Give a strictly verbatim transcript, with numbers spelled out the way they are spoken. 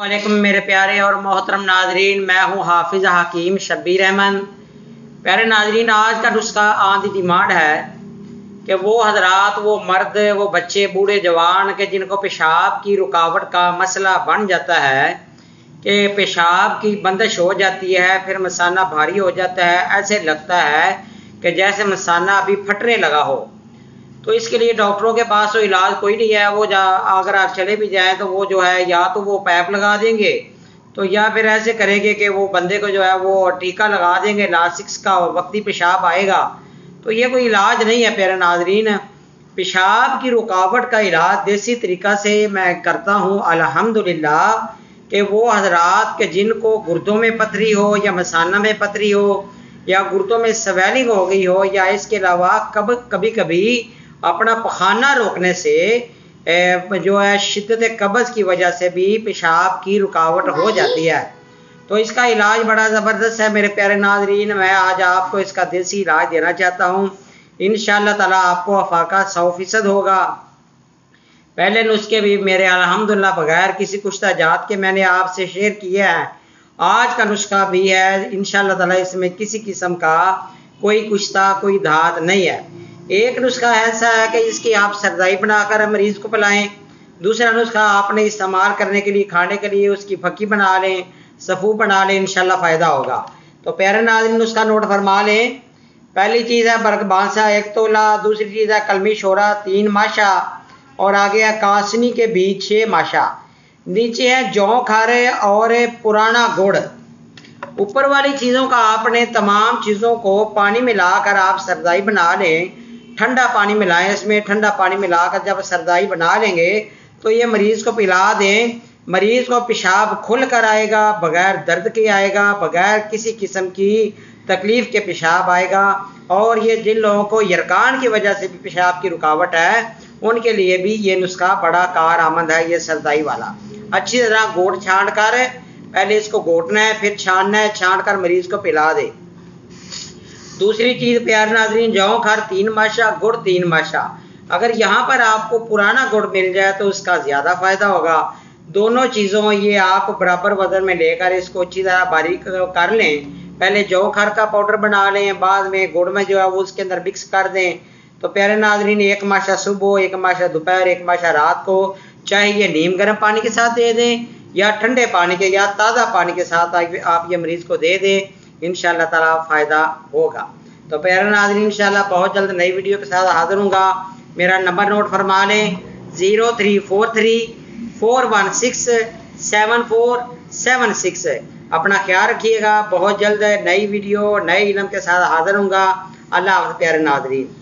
वालेकुम मेरे प्यारे और मोहतरम नाजरीन, मैं हूँ हाफिज़ हकीम शब्बीर अहमद। प्यारे नाजरीन, आज का नुस्खा आंधी डिमांड है कि वो हजरात, वो मर्द, वो बच्चे, बूढ़े जवान के जिनको पेशाब की रुकावट का मसला बन जाता है कि पेशाब की बंदिश हो जाती है, फिर मसाना भारी हो जाता है, ऐसे लगता है कि जैसे मसाना अभी फटने लगा हो। तो इसके लिए डॉक्टरों के पास तो इलाज कोई नहीं है। वो जा अगर आप चले भी जाएं तो वो जो है या तो वो पैप लगा देंगे, तो या फिर ऐसे करेंगे कि वो बंदे को जो है वो टीका लगा देंगे, लासिक्स का वक्ती पेशाब आएगा। तो ये कोई इलाज नहीं है प्यारे नाजरीन। पेशाब की रुकावट का इलाज देसी तरीका से मैं करता हूँ अल्हम्दुलिल्लाह। कि वो हजरात के जिनको गुर्दों में पथरी हो या मसाना में पथरी हो या गुर्दों में स्वेलिंग हो गई हो, या इसके अलावा कब कभी कभी अपना पखाना रोकने से जो है शिद्दत कब्ज़ की वजह से भी पेशाब की रुकावट हो जाती है, तो इसका इलाज बड़ा ज़बरदस्त है मेरे प्यारे नाजरीन। मैं आज आपको इसका देसी इलाज देना चाहता हूँ। इंशाअल्लाह ताला आपको अफाका सौ फीसद होगा। पहले नुस्खे भी मेरे अल्हम्दुलिल्लाह बगैर किसी कुश्ता जात के मैंने आपसे शेयर किया है। आज का नुस्खा भी है इंशाअल्लाह ताला, इसमें किसी किस्म का कोई कुश्ता कोई धात नहीं है। एक नुस्खा ऐसा है कि इसकी आप सरदाई बनाकर मरीज़ को पिलाएं। दूसरा नुस्खा आपने इस्तेमाल करने के लिए, खाने के लिए उसकी फक्की बना लें, सफ़ू बना लें, इंशाल्लाह फ़ायदा होगा। तो प्यारे नाज़रीन, नुस्खा नोट फरमा लें। पहली चीज़ है बर्क बांसा एक तोला, दूसरी चीज़ है कलमी शोरा तीन माशा, और आगे है कासनी के बीज छः माशा, नीचे है जौ खारे और पुराना गुड़। ऊपर वाली चीज़ों का आपने तमाम चीज़ों को पानी मिलाकर आप सरदाई बना लें। ठंडा पानी मिलाएं, इसमें ठंडा पानी मिलाकर जब सरदाई बना लेंगे तो ये मरीज़ को पिला दें। मरीज़ को पेशाब खुल कर आएगा, बग़ैर दर्द के आएगा, बग़ैर किसी किस्म की तकलीफ़ के पेशाब आएगा। और ये जिन लोगों को यरकान की वजह से भी पेशाब की रुकावट है, उनके लिए भी ये नुस्खा बड़ा कारआमद है। ये सरदाई वाला अच्छी तरह गोट छान कर, पहले इसको गोटना है, फिर छानना है, छान कर मरीज़ को पिला दे। दूसरी चीज़ प्यारे नाज़रीन, जौ खर तीन माशा, गुड़ तीन माशा। अगर यहाँ पर आपको पुराना गुड़ मिल जाए तो उसका ज़्यादा फ़ायदा होगा। दोनों चीज़ों ये आप बराबर वज़न में लेकर इसको अच्छी तरह बारीक कर लें। पहले जौ खर का पाउडर बना लें, बाद में गुड़ में जो है वो उसके अंदर मिक्स कर दें। तो प्यारे नाज़रीन, एक माशा सुबह, एक माशा दोपहर, एक माशा रात को, चाहे ये नीम गर्म पानी के साथ दे दें या ठंडे पानी के या ताज़ा पानी के साथ आप ये मरीज़ को दे दें। इंशाअल्लाह ताला फ़ायदा होगा। तो प्यारे नाज़रीन, इंशाअल्लाह बहुत जल्द नई वीडियो के साथ हाज़िर हूँगा। मेरा नंबर नोट फरमा लें, zero three four three four one six seven four seven six. अपना ख्याल रखिएगा। बहुत जल्द नई वीडियो नए इल्म के साथ हाज़िर हूँगा। अल्लाह हाफ़िज़ प्यारे नाज़रीन।